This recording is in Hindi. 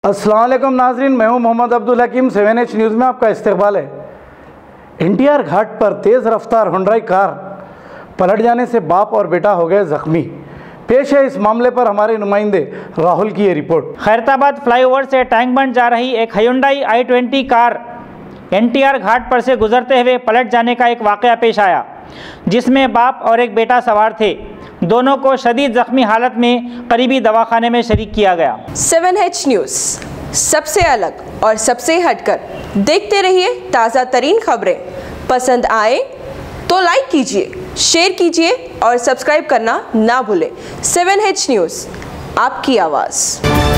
अस्सलाम वालेकुम नाजरीन, मैं हूं मोहम्मद अब्दुल हकीम। 7H न्यूज़ में आपका इस्तकबाल है। NTR घाट पर तेज़ रफ्तार हुंडई कार पलट जाने से बाप और बेटा हो गए ज़ख्मी। पेश है इस मामले पर हमारे नुमाइंदे राहुल की ये रिपोर्ट। खैरताबाद फ्लाईओवर से टैंक बंड जा रही एक Hyundai i20 कार NTR घाट पर से गुजरते हुए पलट जाने का एक वाक़या पेश आया, जिसमें बाप और एक बेटा सवार थे। दोनों को शदीद ज़ख्मी हालत में करीबी दवाखाने में शरीक किया गया। 7H न्यूज़, सबसे अलग और सबसे हटकर। देखते रहिए ताज़ा तरीन खबरें। पसंद आए तो लाइक कीजिए, शेयर कीजिए और सब्सक्राइब करना ना भूलें। 7H न्यूज़, आपकी आवाज़।